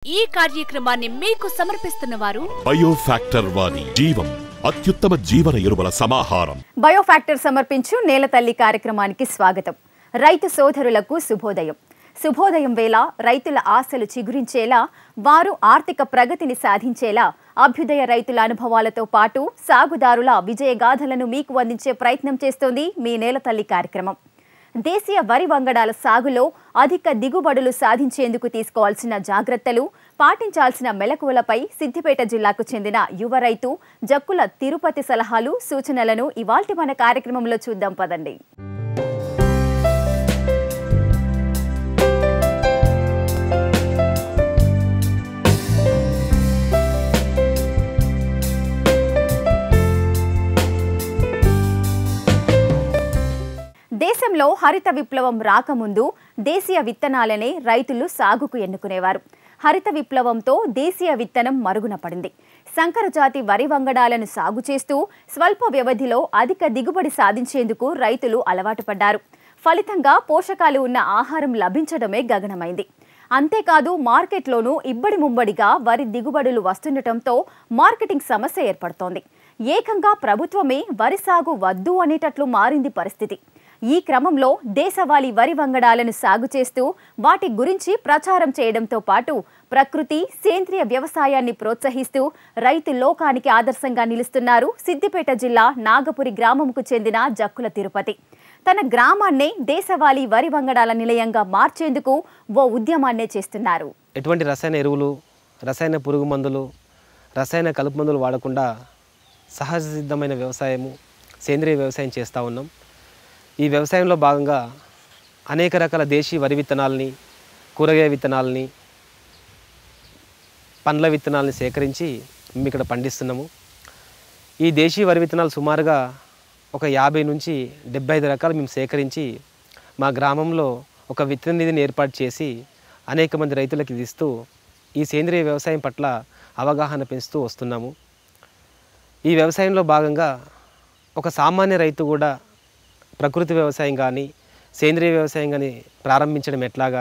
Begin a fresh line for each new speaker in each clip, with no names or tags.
ఈ కార్యక్రమాన్ని మీకు సమర్పిస్తున్న వారు
బయోఫ్యాక్టర్ వారి జీవం అత్యుత్తమ జీవన ఎరువుల సమాహారం.
బయోఫ్యాక్టర్ సమర్పించు నేల తల్లి కార్యక్రమానికి స్వాగతం. రైతు సోదరులకు శుభోదయం. శుభోదయం వేళ రైతుల ఆశలు చిగురించేలా, వారు ఆర్థిక ప్రగతిని సాధించేలా అభ్యుదయ రైతుల అనుభవాలతో పాటు సాగుదారుల విజయగాథలను మీకు అందించే ప్రయత్నం చేస్తోంది మీ నేల తల్లి కార్యక్రమం. దేశీయ వరి వంగడాల సాగులో అధిక దిగుబడులు సాధించేందుకు తీసుకోవాల్సిన జాగ్రత్తలు, పాటించాల్సిన మెలకువలపై సిద్దిపేట జిల్లాకు చెందిన యువ రైతు జక్కుల తిరుపతి సలహాలు, సూచనలను ఇవాల్టి మన కార్యక్రమంలో చూద్దాం పదండి. దేశంలో హరిత విప్లవం రాకముందు దేశీయ విత్తనాలనే రైతులు సాగుకు ఎన్నుకునేవారు. హరిత విప్లవంతో దేశీయ విత్తనం మరుగున పడింది. సంకరజాతి వరి వంగడాలను సాగు చేస్తూ స్వల్ప వ్యవధిలో అధిక దిగుబడి సాధించేందుకు రైతులు అలవాటు పడ్డారు. ఫలితంగా పోషకాలు ఉన్న ఆహారం లభించడమే గగనమైంది. అంతేకాదు మార్కెట్లోనూ ఇబ్బడి ముబ్బడిగా వరి దిగుబడులు వస్తుండటంతో మార్కెటింగ్ సమస్య ఏర్పడుతోంది. ఏకంగా ప్రభుత్వమే వరి సాగు వద్దు అనేటట్లు మారింది పరిస్థితి. ఈ క్రమంలో దేశవాళీ వరి వంగడాలను సాగు చేస్తూ వాటి గురించి ప్రచారం చేయడంతో పాటు ప్రకృతి, సేంద్రియ వ్యవసాయాన్ని ప్రోత్సహిస్తూ రైతు లోకానికి ఆదర్శంగా నిలుస్తున్నారు సిద్దిపేట జిల్లా నాగపురి గ్రామంకు చెందిన జక్కుల తిరుపతి. తన గ్రామాన్నే దేశవాళీ వరి వంగడాల నిలయంగా మార్చేందుకు ఓ ఉద్యమాన్నే చేస్తున్నారు.
ఎటువంటి రసాయన ఎరువులు, రసాయన పురుగు మందులు, రసాయన కలుపు మందులు వాడకుండా సహజ సిద్ధమైన వ్యవసాయము, సేంద్రియ వ్యవసాయం చేస్తూ ఉన్నాం. ఈ వ్యవసాయంలో భాగంగా అనేక రకాల దేశీ వరి విత్తనాలని, కూరగాయ విత్తనాలని, పండ్ల విత్తనాలని సేకరించి మేము ఇక్కడ పండిస్తున్నాము. ఈ దేశీ వరి విత్తనాలు సుమారుగా ఒక 50 నుంచి 75 రకాలు మేము సేకరించి మా గ్రామంలో ఒక విత్తన నిధిని ఏర్పాటు చేసి అనేక మంది రైతులకు ఇది ఇస్తూ ఈ సేంద్రియ వ్యవసాయం పట్ల అవగాహన పెంచుతూ వస్తున్నాము. ఈ వ్యవసాయంలో భాగంగా ఒక సామాన్య రైతు కూడా ప్రకృతి వ్యవసాయం కానీ, సేంద్రియ వ్యవసాయం కానీ ప్రారంభించడం ఎట్లాగా,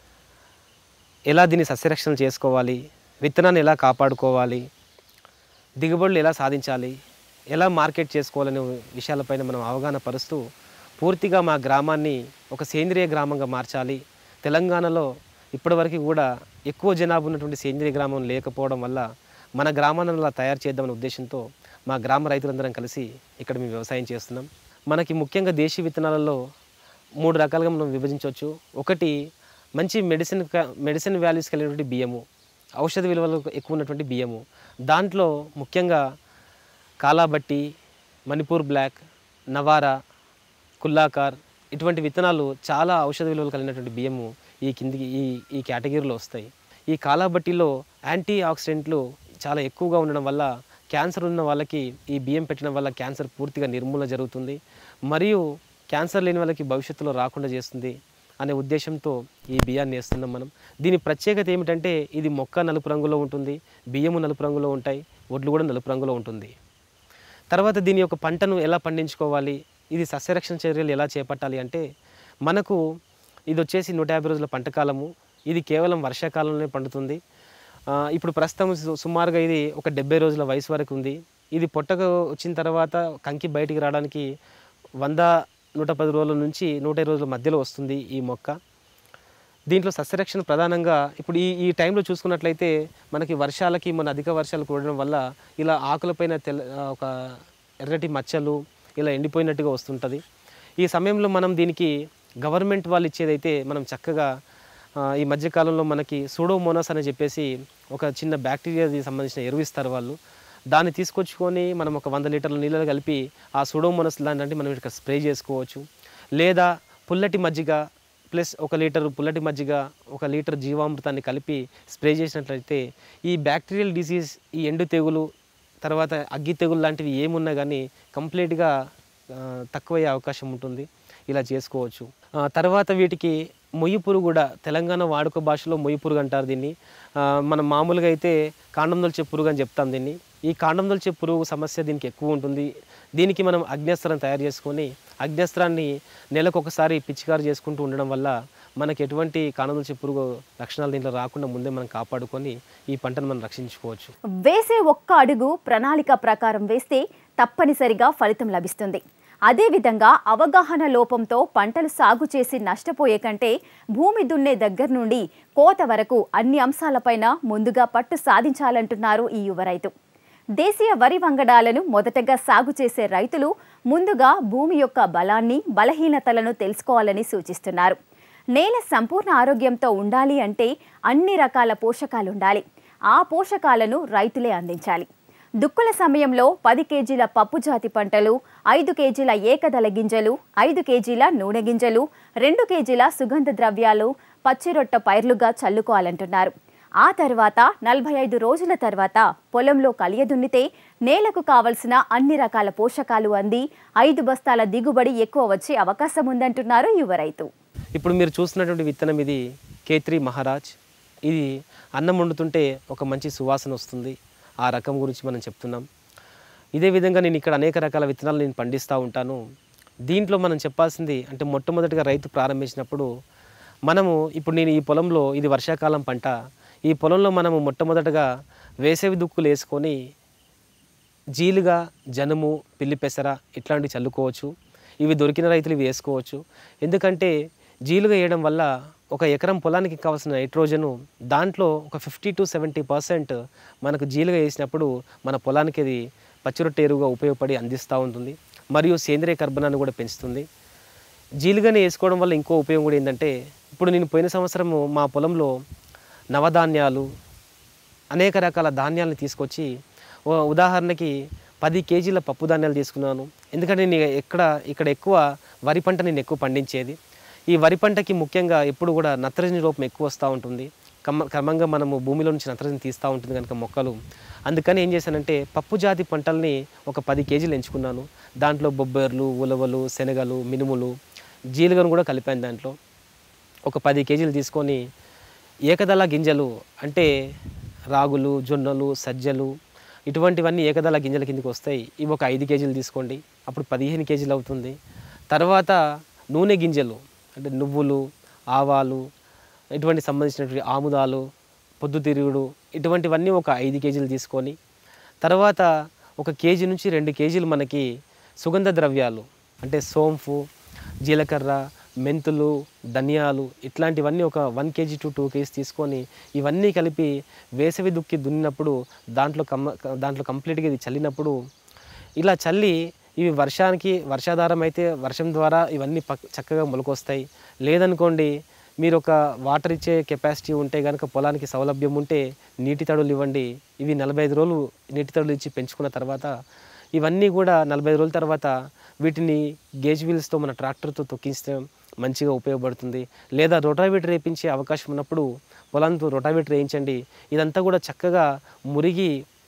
ఎలా దీన్ని సస్యరక్షణ చేసుకోవాలి, విత్తనాన్ని ఎలా కాపాడుకోవాలి, దిగుబడులు ఎలా సాధించాలి, ఎలా మార్కెట్ చేసుకోవాలనే విషయాలపైన మనం అవగాహన పరుస్తూ పూర్తిగా మా గ్రామాన్ని ఒక సేంద్రియ గ్రామంగా మార్చాలి. తెలంగాణలో ఇప్పటివరకు కూడా ఎక్కువ జనాభా ఉన్నటువంటి సేంద్రియ గ్రామం లేకపోవడం వల్ల మన గ్రామాన్ని అలా తయారు చేద్దామనే ఉద్దేశంతో మా గ్రామ రైతులందరం కలిసి ఇక్కడ మేము వ్యవసాయం చేస్తున్నాం. మనకి ముఖ్యంగా దేశీ విత్తనాలలో 3 రకాలుగా మనం విభజించవచ్చు. ఒకటి మంచి మెడిసిన్ వాల్యూస్ కలిగినటువంటి బియ్యము, ఔషధ విలువలు ఎక్కువ ఉన్నటువంటి బియ్యము. దాంట్లో ముఖ్యంగా కాలాబట్టి, మణిపూర్ బ్లాక్, నవారా, కుల్లాకార్ ఇటువంటి విత్తనాలు చాలా ఔషధ విలువలు కలిగినటువంటి బియ్యము ఈ కేటగిరీలో వస్తాయి. ఈ కాలాబట్టిలో యాంటీ ఆక్సిడెంట్లు చాలా ఎక్కువగా ఉండడం వల్ల క్యాన్సర్ ఉన్న వాళ్ళకి ఈ బియ్యం పెట్టడం వల్ల క్యాన్సర్ పూర్తిగా నిర్మూలన జరుగుతుంది, మరియు క్యాన్సర్ లేని వాళ్ళకి భవిష్యత్తులో రాకుండా చేస్తుంది అనే ఉద్దేశంతో ఈ బియ్యాన్ని వేస్తున్నాం మనం. దీని ప్రత్యేకత ఏమిటంటే ఇది మొక్క నలుపు రంగులో ఉంటుంది, బియ్యము నలుపు రంగులో ఉంటాయి, ఒడ్లు కూడా నలుపు రంగులో ఉంటుంది. తర్వాత దీని యొక్క పంటను ఎలా పండించుకోవాలి, ఇది సస్యరక్షణ చర్యలు ఎలా చేపట్టాలి అంటే మనకు ఇది వచ్చేసి 150 రోజుల పంట కాలము. ఇది కేవలం వర్షాకాలంలోనే పండుతుంది. ఇప్పుడు ప్రస్తుతం సుమారుగా ఇది ఒక 70 రోజుల వయసు వరకు ఉంది. ఇది పొట్టకు వచ్చిన తర్వాత కంకి బయటికి రావడానికి 100-110 రోజుల నుంచి 120 రోజుల మధ్యలో వస్తుంది ఈ మొక్క. దీంట్లో సస్యరక్షణ ప్రధానంగా ఇప్పుడు ఈ టైంలో చూసుకున్నట్లయితే మనకి వర్షాలకి అధిక వర్షాలు కూడడం వల్ల ఇలా ఆకులపైన ఒక ఎర్రటి మచ్చలు ఇలా ఎండిపోయినట్టుగా వస్తుంటుంది. ఈ సమయంలో మనం దీనికి గవర్నమెంట్ వాళ్ళు ఇచ్చేదైతే మనం చక్కగా ఈ మధ్యకాలంలో మనకి సూడోమోనాస్ అని చెప్పేసి ఒక చిన్న బ్యాక్టీరియాకి సంబంధించిన ఎరువు ఇస్తారు వాళ్ళు. దాన్ని తీసుకొచ్చుకొని మనం ఒక 100 లీటర్ల నీళ్ళలో కలిపి ఆ సూడోమోనాస్ లాంటి మనం ఇక్కడ స్ప్రే చేసుకోవచ్చు. లేదా పుల్లటి మజ్జిగ ప్లస్ 1 లీటర్ పుల్లటి మజ్జిగ, 1 లీటర్ జీవామృతాన్ని కలిపి స్ప్రే చేసినట్లయితే ఈ బ్యాక్టీరియల్ డిసీజ్, ఈ ఎండు తెగులు, తర్వాత అగ్గి తెగులు లాంటివి ఏమున్నా కానీ కంప్లీట్గా తక్కువయ్యే అవకాశం ఉంటుంది. ఇలా చేసుకోవచ్చు. తర్వాత వీటికి మొయ్యి పురుగు కూడా తెలంగాణ వాడుక భాషలో మొయ్యి పురుగు అంటారు దీన్ని. మనం మామూలుగా అయితే కాండం దొల్చే పురుగు అని చెప్తాం దీన్ని. ఈ కాండం దొల్చే పురుగు సమస్య దీనికి ఎక్కువ ఉంటుంది. దీనికి మనం అగ్నేస్త్రం తయారు చేసుకొని అగ్నేస్త్రాన్ని నెలకు ఒకసారి పిచికారి చేసుకుంటూ ఉండడం వల్ల మనకు ఎటువంటి కానదూచి పురుగు లక్షణాలు దీంట్లో రాకుండా ముందే మనం కాపాడుకొని ఈ పంటను మనం రక్షించుకోవచ్చు.
వేసే ఒక్క అడుగు ప్రణాళిక ప్రకారం వేస్తే తప్పనిసరిగా ఫలితం లభిస్తుంది. అదేవిధంగా అవగాహన లోపంతో పంటలు సాగు చేసి నష్టపోయే కంటే భూమి దున్నే దగ్గర నుండి కోత వరకు అన్ని అంశాలపైన ముందుగా పట్టు సాధించాలంటున్నారు ఈ యువ రైతు. దేశీయ వరి వంగడాలను మొదటగా సాగు చేసే రైతులు ముందుగా భూమి యొక్క బలాన్ని, బలహీనతలను తెలుసుకోవాలని సూచిస్తున్నారు. నేల సంపూర్ణ ఆరోగ్యంతో ఉండాలి అంటే అన్ని రకాల పోషకాలుండాలి. ఆ పోషకాలను రైతులే అందించాలి. దుక్కుల సమయంలో 10 కేజీల పప్పు జాతి పంటలు, 5 కేజీల ఏకదళ గింజలు, 5 కేజీల నూనె గింజలు, 2 కేజీల సుగంధ ద్రవ్యాలు పచ్చిరొట్ట పైర్లుగా చల్లుకోవాలంటున్నారు. ఆ తర్వాత 45 రోజుల తర్వాత పొలంలో కలియదున్నితే నేలకు కావలసిన అన్ని రకాల పోషకాలు అంది 5 బస్తాల దిగుబడి ఎక్కువ వచ్చే అవకాశం ఉందంటున్నారు యువ రైతు.
ఇప్పుడు మీరు చూస్తున్నటువంటి విత్తనం ఇది K3 మహారాజ్. ఇది అన్నం వండుతుంటే ఒక మంచి సువాసన వస్తుంది. ఆ రకం గురించి మనం చెప్తున్నాం. ఇదే విధంగా నేను ఇక్కడ అనేక రకాల విత్తనాలు నేను పండిస్తూ ఉంటాను. దీంట్లో మనం చెప్పాల్సింది అంటే మొట్టమొదటిగా రైతు ప్రారంభించినప్పుడు మనము ఇప్పుడు నేను ఈ పొలంలో ఇది వర్షాకాలం పంట. ఈ పొలంలో మనము మొట్టమొదటగా వేసవి దుక్కులు వేసుకొని జీలుగా, జనుము, పిల్లి పెసర ఇట్లాంటివి చల్లుకోవచ్చు. ఇవి దొరికిన రైతులు ఇవి వేసుకోవచ్చు. ఎందుకంటే జీలుగా వేయడం వల్ల ఒక ఎకరం పొలానికి కావాల్సిన నైట్రోజను దాంట్లో ఒక 50 to 70% మనకు జీలుగా వేసినప్పుడు మన పొలానికి అది పచ్చిరొట్టె ఎరువుగా ఉపయోగపడి అందిస్తూ ఉంటుంది. మరియు సేంద్రియ కర్బనాన్ని కూడా పెంచుతుంది. జీలుగానే వేసుకోవడం వల్ల ఇంకో ఉపయోగం కూడా ఏంటంటే ఇప్పుడు నేను పోయిన సంవత్సరము మా పొలంలో నవధాన్యాలు అనేక రకాల ధాన్యాలను తీసుకొచ్చి ఉదాహరణకి 10 కేజీల పప్పు ధాన్యాలు తీసుకున్నాను. ఎందుకంటే నేను ఇక్కడ ఎక్కువ వరి పంట నేను ఎక్కువ పండించేది. ఈ వరి పంటకి ముఖ్యంగా ఎప్పుడు కూడా నత్రజని లోపం ఎక్కువ వస్తూ ఉంటుంది. క్రమంగా మనము భూమిలో నుంచి నత్రజని తీస్తూ ఉంటుంది కనుక మొక్కలు. అందుకని ఏం చేశానంటే పప్పు జాతి పంటల్ని ఒక 10 కేజీలు ఎంచుకున్నాను. దాంట్లో బొబ్బర్లు, ఉలవలు, శనగలు, మినుములు, జీలుగను కూడా కలిపాను. దాంట్లో ఒక 10 కేజీలు తీసుకొని ఏకదళ గింజలు అంటే రాగులు, జొన్నలు, సజ్జలు ఇటువంటివన్నీ ఏకదళ గింజల కిందకి వస్తాయి. ఇవి ఒక 5 కేజీలు తీసుకోండి. అప్పుడు 15 కేజీలు అవుతుంది. తర్వాత నూనె గింజలు అంటే నువ్వులు, ఆవాలు ఇటువంటి సంబంధించినటువంటి ఆముదాలు, పొద్దుతిరుగుడు ఇటువంటివన్నీ ఒక 5 కేజీలు తీసుకొని తర్వాత 1 కేజీ నుంచి 2 కేజీలు మనకి సుగంధ ద్రవ్యాలు అంటే సోంపు, జీలకర్ర, మెంతులు, ధనియాలు ఇట్లాంటివన్నీ ఒక 1 కేజీ to 2 కేజీస్ తీసుకొని ఇవన్నీ కలిపి వేసవి దుక్కి దున్నినప్పుడు దాంట్లో కంప్లీట్గా ఇది చల్లినప్పుడు ఇలా చల్లి ఇవి వర్షాధారం అయితే వర్షం ద్వారా ఇవన్నీ చక్కగా మొలకొస్తాయి. లేదనుకోండి మీరు ఒక వాటర్ ఇచ్చే కెపాసిటీ ఉంటే కనుక పొలానికి సౌలభ్యం ఉంటే నీటి తడులు ఇవ్వండి. ఇవి 45 రోజులు నీటి తడులు ఇచ్చి పెంచుకున్న తర్వాత ఇవన్నీ కూడా 45 రోజుల తర్వాత వీటిని గేజ్ వీల్స్తో మన ట్రాక్టర్తో తొక్కిస్తే మంచిగా ఉపయోగపడుతుంది. లేదా రోటావేటర్ వేయించే అవకాశం ఉన్నప్పుడు పొలంతో రోటావేటర్ వేయించండి. ఇదంతా కూడా చక్కగా మురిగి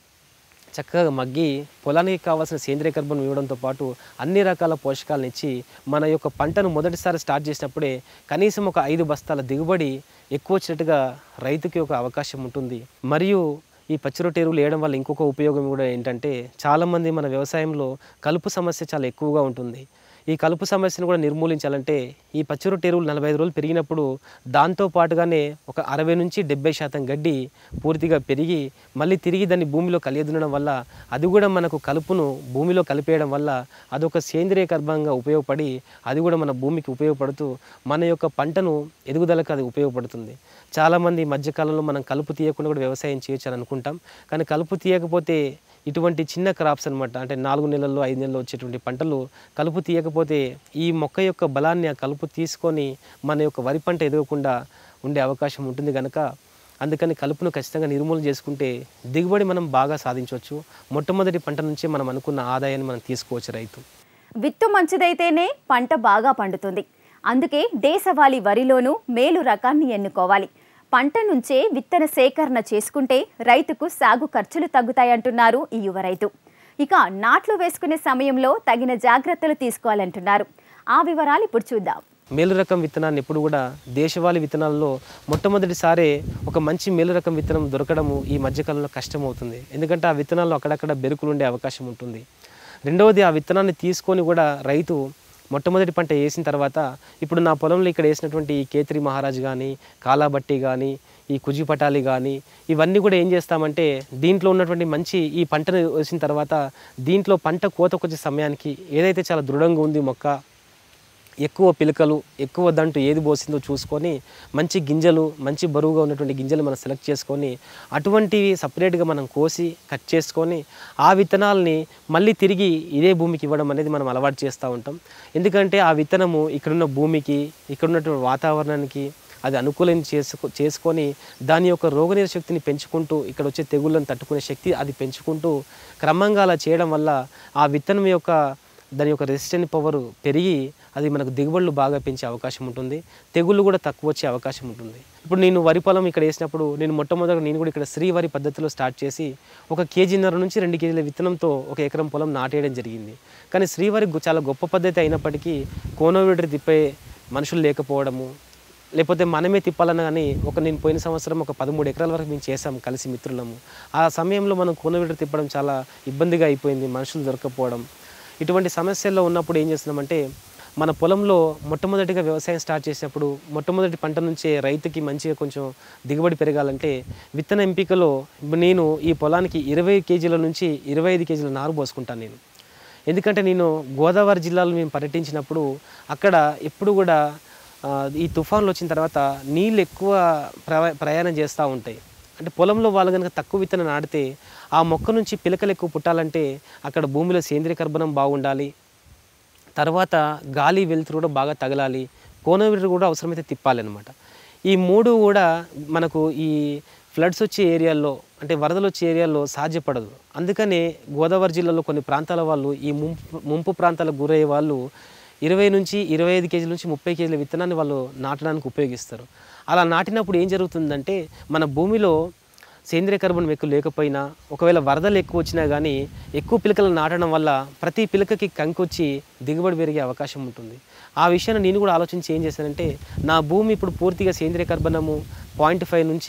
చక్కగా మగ్గి పొలానికి కావాల్సిన సేంద్రియ కర్బనం ఇవ్వడంతో పాటు అన్ని రకాల పోషకాలను ఇచ్చి మన యొక్క పంటను మొదటిసారి స్టార్ట్ చేసినప్పుడే కనీసం ఒక 5 బస్తాల దిగుబడి ఎక్కువ వచ్చినట్టుగా రైతుకి ఒక అవకాశం ఉంటుంది. మరియు ఈ పచ్చిరొట్టె ఎరువులు వేయడం వల్ల ఇంకొక ఉపయోగం కూడా ఏంటంటే చాలామంది మన వ్యవసాయంలో కలుపు సమస్య చాలా ఎక్కువగా ఉంటుంది. ఈ కలుపు సమస్యను కూడా నిర్మూలించాలంటే ఈ పచ్చిరొట్టె ఎరువులు 45 రోజులు పెరిగినప్పుడు దాంతో పాటుగానే ఒక 60 నుంచి 70% గడ్డి పూర్తిగా పెరిగి మళ్ళీ తిరిగి దాన్ని భూమిలో కలియదునడం వల్ల అది కూడా మనకు కలుపును భూమిలో కలిపేయడం వల్ల అదొక సేంద్రియ కర్బంగా ఉపయోగపడి అది కూడా మన భూమికి ఉపయోగపడుతూ మన యొక్క పంటను ఎదుగుదలకు అది ఉపయోగపడుతుంది. చాలామంది మధ్యకాలంలో మనం కలుపు తీయకుండా కూడా వ్యవసాయం చేయొచ్చు అని అనుకుంటాం. కానీ కలుపు తీయకపోతే ఇటువంటి చిన్న క్రాప్స్ అనమాట అంటే 4 నెలల్లో 5 నెలల్లో వచ్చేటువంటి పంటలు కలుపు తీయకపోతే ఈ మొక్క యొక్క బలాన్ని ఆ కలుపు తీసుకొని మన యొక్క వరి పంట ఎదగకుండా ఉండే అవకాశం ఉంటుంది కనుక అందుకని కలుపును ఖచ్చితంగా నిర్మూలన చేసుకుంటే దిగుబడి మనం బాగా సాధించవచ్చు. మొట్టమొదటి పంట నుంచి మనం అనుకున్న ఆదాయాన్ని మనం తీసుకోవచ్చు. రైతు
విత్తు మంచిదైతేనే పంట బాగా పండుతుంది. అందుకే దేశవాళీ వరిలోనూ మేలు రకాన్ని ఎన్నుకోవాలి. పంట నుంచే విత్తన సేకరణ చేసుకుంటే రైతుకు సాగు ఖర్చులు తగ్గుతాయంటున్నారు ఈ యువ రైతు. ఇక నాట్లు వేసుకునే సమయంలో తగిన జాగ్రత్తలు తీసుకోవాలంటున్నారు. ఆ వివరాలు ఇప్పుడు చూద్దాం.
మేలు రకం విత్తనాన్ని ఎప్పుడు కూడా దేశవాళీ విత్తనాల్లో మొట్టమొదటిసారే ఒక మంచి మేలు రకం విత్తనం దొరకడము ఈ మధ్యకాలంలో కష్టమవుతుంది. ఎందుకంటే ఆ విత్తనాల్లో అక్కడక్కడ బెరుకులు ఉండే అవకాశం ఉంటుంది. రెండవది ఆ విత్తనాన్ని తీసుకొని కూడా రైతు మొట్టమొదటి పంట వేసిన తర్వాత ఇప్పుడు నా పొలంలో ఇక్కడ వేసినటువంటి ఈ కేత్రి మహారాజ్ కానీ, కాలాబట్టి కానీ, ఈ కుజిపటాలి కానీ ఇవన్నీ కూడా ఏం చేస్తామంటే దీంట్లో ఉన్నటువంటి మంచి ఈ పంటను వేసిన తర్వాత దీంట్లో పంట కోతకొచ్చే సమయానికి ఏదైతే చాలా దృఢంగా ఉంది మొక్క, ఎక్కువ పిలకలు, ఎక్కువ దంటు ఏది పోసిందో చూసుకొని మంచి గింజలు, మంచి బరువుగా ఉన్నటువంటి గింజలు మనం సెలెక్ట్ చేసుకొని అటువంటివి సపరేట్గా మనం కోసి కట్ చేసుకొని ఆ విత్తనాలని మళ్ళీ తిరిగి ఇదే భూమికి ఇవ్వడం అనేది మనం అలవాటు చేస్తూ ఉంటాం. ఎందుకంటే ఆ విత్తనము ఇక్కడున్న భూమికి, ఇక్కడున్నటువంటి వాతావరణానికి అది అనుకూలం చేసుకొని దాని యొక్క రోగనిరోధక శక్తిని పెంచుకుంటూ ఇక్కడ వచ్చే తెగుళ్ళను తట్టుకునే శక్తి అది పెంచుకుంటూ క్రమంగా అలా చేయడం వల్ల ఆ విత్తనం యొక్క దాని యొక్క రెసిస్టెంట్ పవర్ పెరిగి అది మనకు దిగుబడులు బాగా పెంచే అవకాశం ఉంటుంది, తెగుళ్ళు కూడా తక్కువ వచ్చే అవకాశం ఉంటుంది. ఇప్పుడు నేను వరి పొలం ఇక్కడ వేసినప్పుడు మొట్టమొదటి నేను కూడా ఇక్కడ శ్రీవరి పద్ధతిలో స్టార్ట్ చేసి 1.5 కేజీన్నర నుంచి 2 కేజీల విత్తనంతో 1 ఎకరం పొలం నాటేయడం జరిగింది. కానీ శ్రీవరి చాలా గొప్ప పద్ధతి అయినప్పటికీ కోనోవీడర్ తిప్పే మనుషులు లేకపోవడము, లేకపోతే మనమే తిప్పాలన్నా కానీ నేను పోయిన సంవత్సరం 13 ఎకరాల వరకు మేము చేసాం కలిసి మిత్రులము. ఆ సమయంలో మనం కోనోవీడర్ తిప్పడం చాలా ఇబ్బందిగా అయిపోయింది, మనుషులు దొరకకపోవడం. ఇటువంటి సమస్యల్లో ఉన్నప్పుడు ఏం చేస్తున్నామంటే మన పొలంలో మొట్టమొదటిగా వ్యవసాయం స్టార్ట్ చేసినప్పుడు మొట్టమొదటి పంట నుంచే రైతుకి మంచిగా కొంచెం దిగుబడి పెరగాలంటే విత్తన ఎంపికలో నేను ఈ పొలానికి 20 కేజీల నుంచి 25 కేజీల నారు పోసుకుంటాను నేను. ఎందుకంటే నేను గోదావరి జిల్లాలో మేము పర్యటించినప్పుడు అక్కడ ఎప్పుడు కూడా ఈ తుఫాన్లు వచ్చిన తర్వాత నీళ్ళు ఎక్కువ ప్రయాణం చేస్తూ ఉంటాయి. అంటే పొలంలో వాళ్ళు కనుక తక్కువ విత్తనం నాటితే ఆ మొక్క నుంచి పిలకలు ఎక్కువ పుట్టాలంటే అక్కడ భూమిలో సేంద్రియ కర్బనం బాగుండాలి, తర్వాత గాలి వెలుతురు కూడా బాగా తగలాలి, కోనోవీడర్ కూడా అవసరమైతే తిప్పాలి అనమాట. ఈ 3 కూడా మనకు ఈ ఫ్లడ్స్ వచ్చే ఏరియాల్లో అంటే వరదలు వచ్చే ఏరియాల్లో సాధ్యపడదు. అందుకనే గోదావరి జిల్లాలో కొన్ని ప్రాంతాల వాళ్ళు ఈ ముంపు ప్రాంతాలకు గురయ్యే వాళ్ళు 20 నుంచి 25 కేజీల నుంచి 30 కేజీల విత్తనాన్ని వాళ్ళు నాటడానికి ఉపయోగిస్తారు. అలా నాటినప్పుడు ఏం జరుగుతుందంటే మన భూమిలో సేంద్రియ కర్బనం ఎక్కువ లేకపోయినా ఒకవేళ వరదలు ఎక్కువ వచ్చినా కానీ ఎక్కువ పిలకలు నాటడం వల్ల ప్రతి పిలకకి కంకొచ్చి దిగుబడి పెరిగే అవకాశం ఉంటుంది. ఆ విషయాన్ని నేను కూడా ఆలోచించి ఏం చేశానంటే నా భూమి ఇప్పుడు పూర్తిగా సేంద్రియ కర్బనము 0.5 నుంచి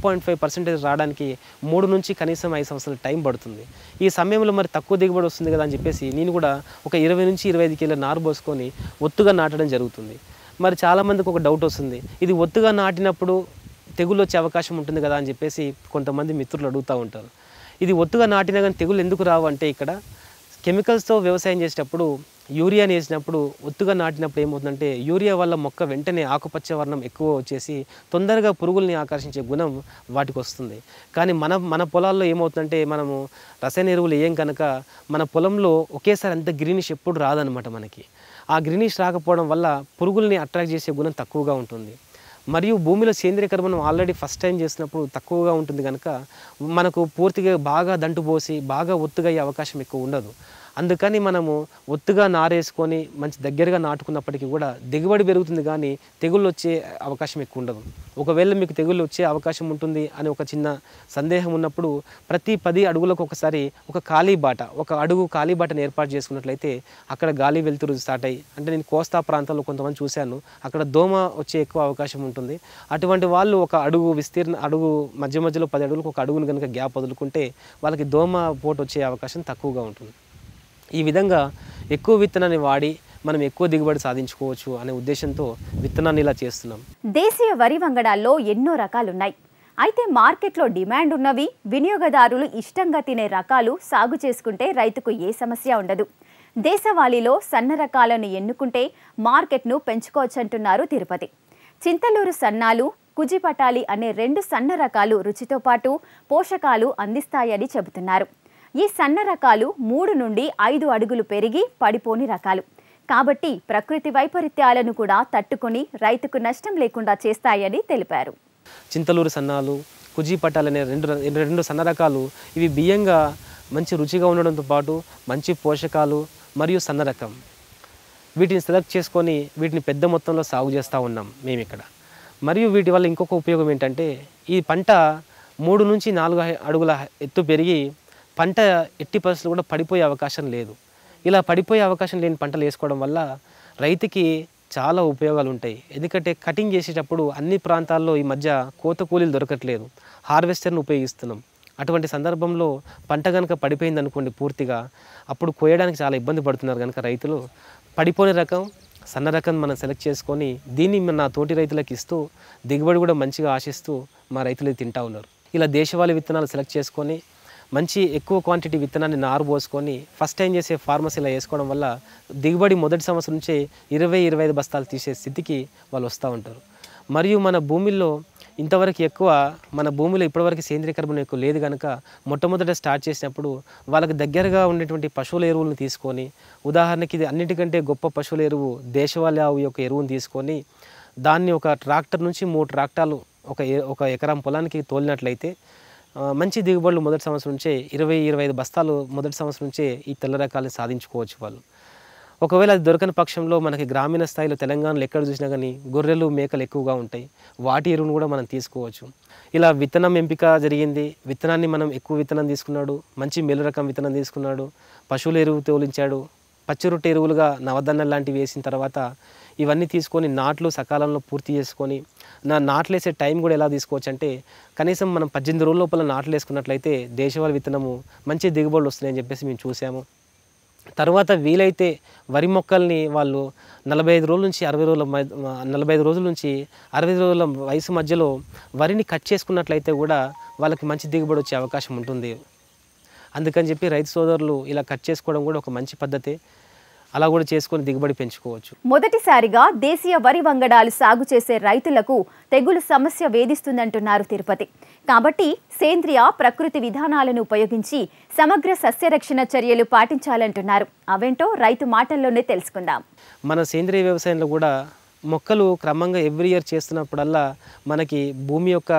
2.5% రావడానికి 3 నుంచి కనీసం 5 సంవత్సరాల టైం పడుతుంది. ఈ సమయంలో మరి తక్కువ దిగుబడి వస్తుంది కదా అని చెప్పేసి నేను కూడా ఒక 20 నుంచి 25 కిలోల నారు పోసుకొని ఒత్తుగా నాటడం జరుగుతుంది. మరి చాలామందికి ఒక డౌట్ వస్తుంది, ఇది ఒత్తుగా నాటినప్పుడు తెగుళ్ళు వచ్చే అవకాశం ఉంటుంది కదా అని చెప్పేసి కొంతమంది మిత్రులు అడుగుతూ ఉంటారు. ఇది ఒత్తుగా నాటినా కానీ తెగుళ్ళు ఎందుకు రావు అంటే ఇక్కడ కెమికల్స్తో వ్యవసాయం చేసేటప్పుడు యూరియాని వేసినప్పుడు ఒత్తుగా నాటినప్పుడు ఏమవుతుందంటే యూరియా వల్ల మొక్క వెంటనే ఆకుపచ్చ వర్ణం ఎక్కువ వచ్చేసి తొందరగా పురుగుల్ని ఆకర్షించే గుణం వాటికి వస్తుంది. కానీ మన పొలాల్లో ఏమవుతుందంటే మనము రసాయన ఎరువులు వేయం కనుక మన పొలంలో ఒకేసారి అంత గ్రీనిష్ ఎప్పుడు రాదనమాట. మనకి ఆ గ్రీనిష్ రాకపోవడం వల్ల పురుగుల్ని అట్రాక్ట్ చేసే గుణం తక్కువగా ఉంటుంది. మరియు భూమిలో సేంద్రియ కర్బనం ఆల్రెడీ ఫస్ట్ టైం చేసినప్పుడు తక్కువగా ఉంటుంది కనుక మనకు పూర్తిగా బాగా దంటు పోసి బాగా ఒత్తుగా అయ్యే అవకాశం ఎక్కువ ఉండదు. అందుకని మనము ఒత్తుగా నారేసుకొని మంచి దగ్గరగా నాటుకున్నప్పటికీ కూడా దిగుబడి పెరుగుతుంది కానీ తెగుళ్ళు వచ్చే అవకాశం ఎక్కువ ఉండదు. ఒకవేళ మీకు తెగుళ్ళు వచ్చే అవకాశం ఉంటుంది అని ఒక చిన్న సందేహం ఉన్నప్పుడు ప్రతి 10 అడుగులకు ఒకసారి ఒక అడుగు ఖాళీ బాటను ఏర్పాటు చేసుకున్నట్లయితే అక్కడ గాలి వెలుతురు స్టార్ట్ అయ్యి, అంటే నేను కోస్తా ప్రాంతాల్లో కొంతమంది చూశాను, అక్కడ దోమ వచ్చే ఎక్కువ అవకాశం ఉంటుంది. అటువంటి వాళ్ళు ఒక అడుగు మధ్యలో 10 అడుగులకు ఒక అడుగును కనుక గ్యాప్ వదులుకుంటే వాళ్ళకి దోమ పోటు వచ్చే అవకాశం తక్కువగా ఉంటుంది. ఈ విధంగా ఎక్కువ విత్తనాన్ని వాడి మనం ఎక్కువ దిగుబడి సాధించుకోవచ్చు అనే ఉద్దేశంతో విత్తనాన్ని ఇలా చేస్తున్నాం.
దేశీయ వరి వంగడాల్లో ఎన్నో రకాలున్నాయి. అయితే మార్కెట్లో డిమాండ్ ఉన్నవి, వినియోగదారులు ఇష్టంగా తినే రకాలు సాగు చేసుకుంటే రైతుకు ఏ సమస్య ఉండదు. దేశవాళీలో సన్న రకాలను ఎన్నుకుంటే మార్కెట్ను పెంచుకోవచ్చంటున్నారు తిరుపతి. చింతలూరు సన్నాలు, కుజిపటాలి అనే 2 సన్న రకాలు రుచితో పాటు పోషకాలు అందిస్తాయని చెబుతున్నారు. ఈ సన్న రకాలు 3 నుండి 5 అడుగులు పెరిగి పడిపోని రకాలు కాబట్టి ప్రకృతి వైపరీత్యాలను కూడా తట్టుకొని రైతుకు నష్టం లేకుండా చేస్తాయని తెలిపారు.
చింతలూరు సన్నాలు, కుజిపటాలి అనే 2 సన్న రకాలు ఇవి బియ్యంగా మంచి రుచిగా ఉండడంతో పాటు మంచి పోషకాలు మరియు సన్న రకం. వీటిని సెలెక్ట్ చేసుకొని వీటిని పెద్ద మొత్తంలో సాగు చేస్తూ ఉన్నాం మేము ఇక్కడ. మరియు వీటి వల్ల ఇంకొక ఉపయోగం ఏంటంటే ఈ పంట 3 నుంచి 4 అడుగుల ఎత్తు పెరిగి పంట ఎట్టి పరిస్థితులు కూడా పడిపోయే అవకాశం లేదు. ఇలా పడిపోయే అవకాశం లేని పంటలు వేసుకోవడం వల్ల రైతుకి చాలా ఉపయోగాలు ఉంటాయి. ఎందుకంటే కటింగ్ చేసేటప్పుడు అన్ని ప్రాంతాల్లో ఈ మధ్య కోత కూలీలు దొరకట్లేదు, హార్వెస్టర్ని ఉపయోగిస్తున్నాం. అటువంటి సందర్భంలో పంట కనుక పడిపోయింది అనుకోండి పూర్తిగా, అప్పుడు కోయడానికి చాలా ఇబ్బంది పడుతున్నారు కనుక రైతులు పడిపోని రకం సన్న రకం మనం సెలెక్ట్ చేసుకొని దీన్ని నా తోటి రైతులకు ఇస్తూ దిగుబడి కూడా మంచిగా ఆశిస్తూ మా రైతులు తింటా ఉన్నారు. ఇలా దేశవాళీ విత్తనాలు సెలెక్ట్ చేసుకొని మంచి ఎక్కువ క్వాంటిటీ విత్తనాన్ని నారు పోసుకొని ఫస్ట్ టైం చేసే ఫార్మర్స్ ఇలా వేసుకోవడం వల్ల దిగుబడి మొదటి సంవత్సరం నుంచే 20-25 బస్తాలు తీసే స్థితికి వాళ్ళు వస్తూ ఉంటారు. మరియు మన భూమిలో ఇంతవరకు ఎక్కువ మన భూమిలో ఇప్పటివరకు సేంద్రీయ కర్బనం ఎక్కువ లేదు కనుక మొట్టమొదట స్టార్ట్ చేసినప్పుడు వాళ్ళకి దగ్గరగా ఉండేటువంటి పశువుల ఎరువులను తీసుకొని, ఉదాహరణకి ఇది అన్నిటికంటే గొప్ప పశువుల ఎరువు దేశవాళీ ఆవు యొక్క ఎరువును తీసుకొని దాన్ని ఒక ట్రాక్టర్ నుంచి 3 ట్రాక్టర్లు ఒక ఎకరం పొలానికి తోలినట్లయితే మంచి దిగుబడులు మొదటి సంవత్సరం నుంచే 20-25 బస్తాలు మొదటి సంవత్సరం నుంచే ఈ తెల్ల రకాలను సాధించుకోవచ్చు వాళ్ళు. ఒకవేళ అది దొరకని పక్షంలో మనకి గ్రామీణ స్థాయిలో తెలంగాణలో ఎక్కడ చూసినా కానీ గొర్రెలు మేకలు ఎక్కువగా ఉంటాయి, వాటి ఎరువును కూడా మనం తీసుకోవచ్చు. ఇలా విత్తనం ఎంపిక జరిగింది, విత్తనాన్ని మనం ఎక్కువ విత్తనం తీసుకున్నాడు, మంచి మేలు రకం విత్తనం తీసుకున్నాడు, పశువుల ఎరువు తోలించాడు, పచ్చి రొట్టె ఎరువులుగా నవధాన్యాలు లాంటివి వేసిన తర్వాత ఇవన్నీ తీసుకొని నాట్లు సకాలంలో పూర్తి చేసుకొని నాట్లు వేసే టైం కూడా ఎలా తీసుకోవచ్చు అంటే కనీసం మనం 18 రోజుల లోపల నాట్లు వేసుకున్నట్లయితే దేశవాళీ విత్తనము మంచి దిగుబడులు వస్తున్నాయని చెప్పేసి మేము చూసాము. తర్వాత వీలైతే వరి మొక్కల్ని వాళ్ళు 45 రోజుల నుంచి 60 రోజుల 45 రోజుల నుంచి 60 రోజుల వయసు మధ్యలో వరిని కట్ చేసుకున్నట్లయితే కూడా వాళ్ళకి మంచి దిగుబడి వచ్చే అవకాశం ఉంటుంది. అందుకని చెప్పి రైతు సోదరులు ఇలా కట్ చేసుకోవడం కూడా ఒక మంచి పద్ధతి, అలా కూడా చేసుకొని దిగుబడి పెంచుకోవచ్చు.
మొదటిసారిగా దేశీయ వరి వంగడాలు సాగు చేసే రైతులకు తెగులు సమస్య వేధిస్తుందంటున్నారు తిరుపతి. కాబట్టి సేంద్రియ ప్రకృతి విధానాలను ఉపయోగించి సమగ్ర సస్యరక్షణ చర్యలు పాటించాలంటున్నారు. అవేంటో రైతు మాటల్లోనే తెలుసుకుందాం.
మన సేంద్రియ వ్యవసాయంలో కూడా మొక్కలు క్రమంగా ఎవ్రీ ఇయర్ చేస్తున్నప్పుడల్లా మనకి భూమి యొక్క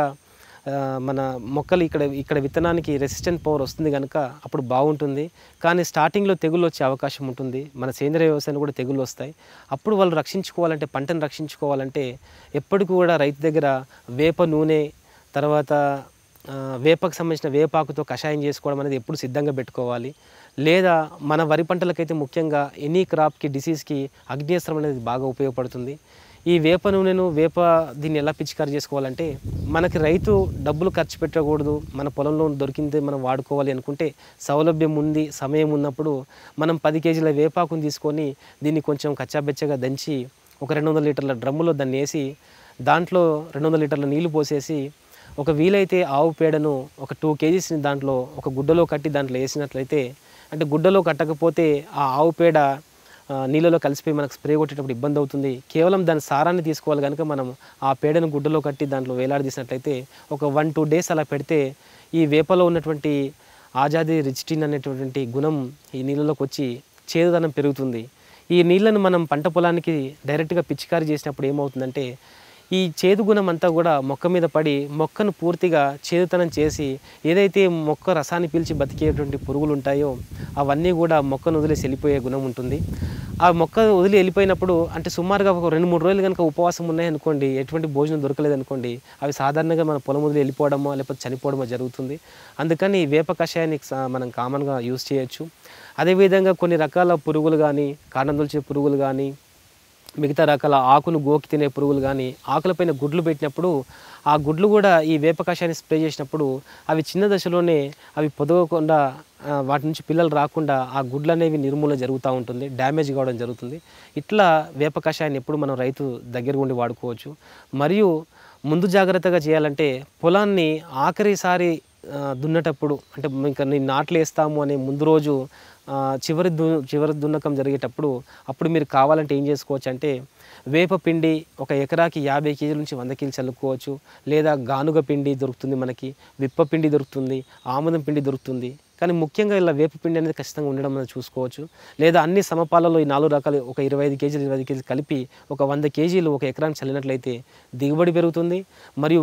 మన మొక్కలు ఇక్కడ విత్తనానికి రెసిస్టెంట్ పవర్ వస్తుంది కనుక అప్పుడు బాగుంటుంది. కానీ స్టార్టింగ్లో తెగుళ్ళు వచ్చే అవకాశం ఉంటుంది. మన సేంద్రియ వ్యవసాయంలో కూడా తెగుళ్ళు వస్తాయి. అప్పుడు వాళ్ళు రక్షించుకోవాలంటే, పంటను రక్షించుకోవాలంటే ఎప్పటికీ కూడా రైతు దగ్గర వేప నూనె, తర్వాత వేపకు సంబంధించిన వేపాకుతో కషాయం చేసుకోవడం అనేది ఎప్పుడు సిద్ధంగా పెట్టుకోవాలి. లేదా మన వరి పంటలకైతే ముఖ్యంగా ఎనీ క్రాప్కి డిసీజ్కి అగ్నేస్త్రం అనేది బాగా ఉపయోగపడుతుంది. ఈ వేప నూనెను దీన్ని ఎలా పిచికారి చేసుకోవాలంటే మనకి రైతు డబ్బులు ఖర్చు పెట్టకూడదు, మన పొలంలో దొరికింది మనం వాడుకోవాలి అనుకుంటే సౌలభ్యం ఉంది, సమయం ఉన్నప్పుడు మనం 10 కేజీల వేపాకుని తీసుకొని దీన్ని కొంచెం కచ్చాబెచ్చగా దంచి ఒక 200 లీటర్ల డ్రమ్ములో దాన్ని వేసి దాంట్లో 200 లీటర్ల నీళ్లు పోసేసి ఒక వీలైతే ఆవు పేడను ఒక 2 కేజీస్ని దాంట్లో ఒక గుడ్డలో కట్టి దాంట్లో వేసినట్లయితే, అంటే గుడ్డలో కట్టకపోతే ఆ ఆవు పేడ నీళ్ళలో కలిసిపోయి మనకు స్ప్రే కొట్టేటప్పుడు ఇబ్బంది అవుతుంది. కేవలం దాని సారాన్ని తీసుకోవాలి కనుక మనం ఆ పేడను గుడ్డలో కట్టి దాంట్లో వేలాడదీసినట్లయితే ఒక 1-2 డేస్ అలా పెడితే ఈ వేపలో ఉన్నటువంటి ఆజాదీ రిజిస్టిన్ అనేటువంటి గుణం ఈ నీళ్ళలోకి వచ్చి చేదుదనం పెరుగుతుంది. ఈ నీళ్ళను మనం పంట పొలానికి డైరెక్ట్గా పిచికారీ చేసినప్పుడు ఏమవుతుందంటే ఈ చేదు గుణం అంతా కూడా మొక్క మీద పడి మొక్కను పూర్తిగా చేదుతనం చేసి ఏదైతే మొక్క రసాన్ని పీల్చి బతికేటువంటి పురుగులు ఉంటాయో అవన్నీ కూడా మొక్కను వదిలేసి వెళ్ళిపోయే గుణం ఉంటుంది. ఆ మొక్క వదిలి వెళ్ళిపోయినప్పుడు అంటే సుమారుగా ఒక 2-3 రోజులు కనుక ఉపవాసం ఉన్నాయనుకోండి, ఎటువంటి భోజనం దొరకలేదనుకోండి, అవి సాధారణంగా మన పొలం వదిలి వెళ్ళిపోవడమో లేకపోతే చనిపోవడమో జరుగుతుంది. అందుకని వేప కషాయాన్ని మనం కామన్గా యూజ్ చేయొచ్చు. అదేవిధంగా కొన్ని రకాల పురుగులు కానీ, కాండం తొలిచే పురుగులు కానీ, మిగతా రకాల ఆకును గోకి తినే పురుగులు కానీ ఆకులపైన గుడ్లు పెట్టినప్పుడు ఆ గుడ్లు కూడా ఈ వేప కషాయాన్ని స్ప్రే చేసినప్పుడు అవి చిన్న దశలోనే అవి పొదగకుండా వాటి నుంచి పిల్లలు రాకుండా ఆ గుడ్లు అనేవి నిర్మూలన జరుగుతూ ఉంటుంది, డ్యామేజ్ కావడం జరుగుతుంది. ఇట్లా వేప కషాయాన్ని ఎప్పుడు మనం రైతు దగ్గర ఉండి వాడుకోవచ్చు. మరియు ముందు జాగ్రత్తగా చేయాలంటే పొలాన్ని ఆఖరిసారి దున్నేటప్పుడు అంటే ఇంకా నేను నాట్లు వేస్తాము అనే ముందు రోజు చివరి దున్నకం జరిగేటప్పుడు అప్పుడు మీరు కావాలంటే ఏం చేసుకోవచ్చు అంటే వేప పిండి ఒక ఎకరాకి 50 కేజీల నుంచి 100 కేజీలు చల్లుకోవచ్చు. లేదా గానుగ పిండి దొరుకుతుంది, మనకి విప్ప పిండి దొరుకుతుంది, ఆముదం పిండి దొరుకుతుంది. కానీ ముఖ్యంగా ఇలా వేప పిండి అనేది ఖచ్చితంగా ఉండడం మనం చూసుకోవచ్చు. లేదా అన్ని సమపాలలో ఈ 4 రకాలు ఒక 25 కేజీలు 20 కేజీలు కలిపి ఒక 100 కేజీలు ఒక ఎకరానికి చల్లినట్లయితే దిగుబడి పెరుగుతుంది. మరియు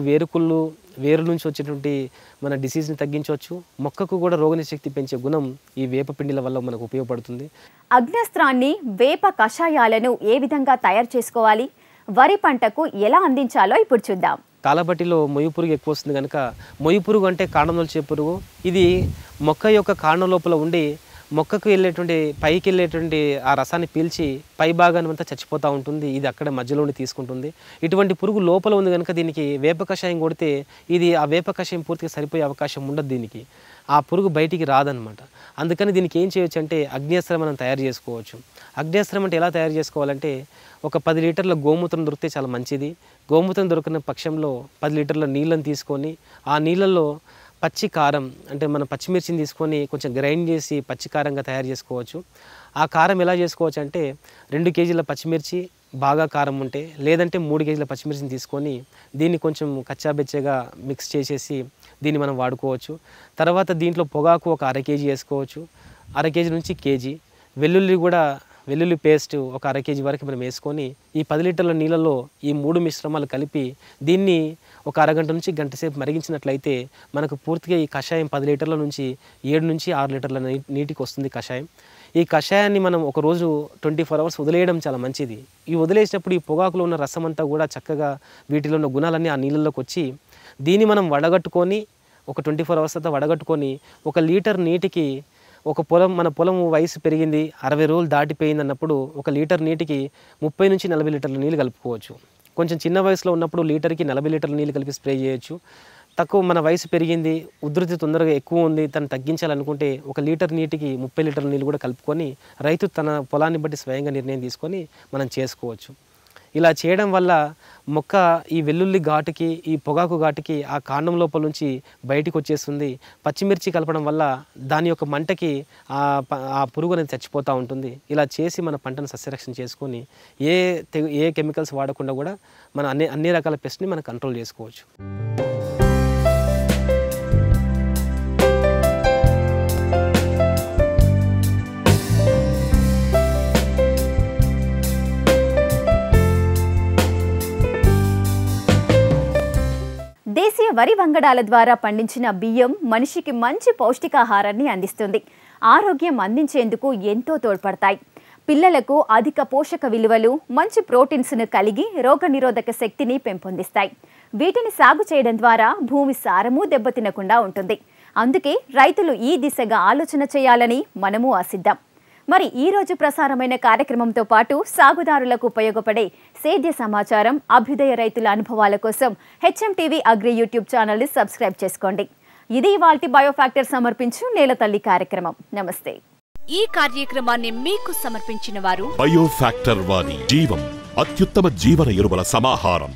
వేరు నుంచి వచ్చేటువంటి మన డిసీజ్ని తగ్గించవచ్చు. మొక్కకు కూడా రోగనిశక్తి పెంచే గుణం ఈ వేప పిండిల వల్ల మనకు ఉపయోగపడుతుంది.
అగ్నేస్త్రాన్ని, వేప కషాయాలను ఏ విధంగా తయారు చేసుకోవాలి, వరి పంటకు ఎలా అందించాలో ఇప్పుడు చూద్దాం.
తాళబట్టిలో మొయ్యి పురుగు ఎక్కువ వస్తుంది కనుక మొయ్యి పురుగు అంటే కాండం తొలిచే పురుగు. ఇది మొక్క యొక్క కాండం లోపల ఉండి మొక్కకు వెళ్ళేటువంటి పైకి వెళ్ళేటువంటి ఆ రసాన్ని పీల్చి పై భాగాన్ని అంతా చచ్చిపోతూ ఉంటుంది. ఇది అక్కడ మధ్యలోనే తీసుకుంటుంది. ఇటువంటి పురుగు లోపల ఉంది కనుక దీనికి వేప కషాయం కొడితే ఇది ఆ వేప కషాయం పూర్తిగా సరిపోయే అవకాశం ఉండదు. దీనికి ఆ పురుగు బయటికి రాదనమాట. అందుకని దీనికి ఏం చేయొచ్చు అంటే అగ్నేస్త్రం మనం తయారు చేసుకోవచ్చు. అగ్నేస్త్రం అంటే ఎలా తయారు చేసుకోవాలంటే ఒక 10 లీటర్ల గోమూత్రం దొరికితే చాలా మంచిది. గోమూత్రం దొరికిన పక్షంలో 10 లీటర్ల నీళ్ళని తీసుకొని ఆ నీళ్ళల్లో పచ్చి కారం అంటే మన పచ్చిమిర్చిని తీసుకొని కొంచెం గ్రైండ్ చేసి పచ్చి కారంగా తయారు చేసుకోవచ్చు. ఆ కారం ఎలా చేసుకోవచ్చు అంటే 2 కేజీల పచ్చిమిర్చి బాగా కారం ఉంటే, లేదంటే 3 కేజీల పచ్చిమిర్చిని తీసుకొని దీన్ని కొంచెం కచ్చాబెచ్చగా మిక్స్ చేసేసి దీన్ని మనం వాడుకోవచ్చు. తర్వాత దీంట్లో పొగాకు ఒక 1/2 కేజీ వేసుకోవచ్చు. 1/2 కేజీ నుంచి కేజీ వెల్లుల్లి పేస్ట్ ఒక 1/2 కేజీ వరకు మనం వేసుకొని ఈ 10 లీటర్ల నీళ్ళలో ఈ 3 మిశ్రమాలు కలిపి దీన్ని ఒక అరగంట నుంచి గంట సేపు మరిగించినట్లయితే మనకు పూర్తిగా ఈ కషాయం 10 లీటర్ల నుంచి 7 నుంచి 6 లీటర్ల నీటికి వస్తుంది కషాయం. ఈ కషాయాన్ని మనం ఒక రోజు 24 అవర్స్ వదిలేయడం చాలా మంచిది. ఈ వదిలేసినప్పుడు ఈ పొగాకులో ఉన్న రసం అంతా కూడా చక్కగా వీటిలో ఉన్న గుణాలన్నీ ఆ నీళ్ళలోకి వచ్చి దీన్ని మనం వడగట్టుకొని ఒక 24 అవర్స్ తర్వాత వడగట్టుకొని 1 లీటర్ నీటికి మన పొలం వయసు పెరిగింది 60 రోజులు దాటిపోయింది అన్నప్పుడు 1 లీటర్ నీటికి 30 నుంచి 40 లీటర్ల నీళ్ళు కలుపుకోవచ్చు. కొంచెం చిన్న వయసులో ఉన్నప్పుడు లీటర్కి 40 లీటర్ల నీళ్ళు కలిపి స్ప్రే చేయొచ్చు. తక్కువ మన వయసు పెరిగింది, ఉధృతి తొందరగా ఎక్కువ ఉంది, తను తగ్గించాలనుకుంటే 1 లీటర్ నీటికి 30 లీటర్ల నీళ్ళు కూడా కలుపుకొని రైతు తన పొలాన్ని బట్టి స్వయంగా నిర్ణయం తీసుకొని మనం చేసుకోవచ్చు. ఇలా చేయడం వల్ల మొక్క ఈ వెల్లుల్లి ఘాటుకి ఈ పొగాకు ఘాటుకి ఆ కాండం లోపల నుంచి బయటికి వచ్చేస్తుంది. పచ్చిమిర్చి కలపడం వల్ల దాని యొక్క మంటకి ఆ పురుగు అనేది చచ్చిపోతూ ఉంటుంది. ఇలా చేసి మన పంటను సస్యరక్షణ చేసుకొని ఏ కెమికల్స్ వాడకుండా కూడా మన అన్ని రకాల పెస్ట్ని మనం కంట్రోల్ చేసుకోవచ్చు.
దేశీయ వరి వంగడాల ద్వారా పండించిన బియ్యం మనిషికి మంచి పౌష్టికాహారాన్ని అందిస్తుంది. ఆరోగ్యం అందించేందుకు ఎంతో తోడ్పడతాయి. పిల్లలకు అధిక పోషక విలువలు, మంచి ప్రోటీన్స్ను కలిగి రోగనిరోధక శక్తిని పెంపొందిస్తాయి. వీటిని సాగు చేయడం ద్వారా భూమి సారము దెబ్బతినకుండా ఉంటుంది. అందుకే రైతులు ఈ దిశగా ఆలోచన చేయాలని మనము ఆశిద్దాం. మరి ఈ రోజు ప్రసారమైన కార్యక్రమంతో పాటు సాగుదారులకు ఉపయోగపడే సేద్య సమాచారం, అభ్యుదయ రైతుల అనుభవాల కోసం HMTV అగ్రి యూట్యూబ్ ఛానల్ని సబ్స్క్రైబ్ చేసుకోండి. ఇది ఇవాల్టి బయోఫ్యాక్టర్ సమర్పించు నేల తల్లి కార్యక్రమం. నమస్తే.
ఈ కార్యక్రమాన్ని మీకు సమర్పించిన వారు
బయోఫ్యాక్టర్ వారి జీవం అత్యుత్తమ జీవన ఎరువుల సమాహారం.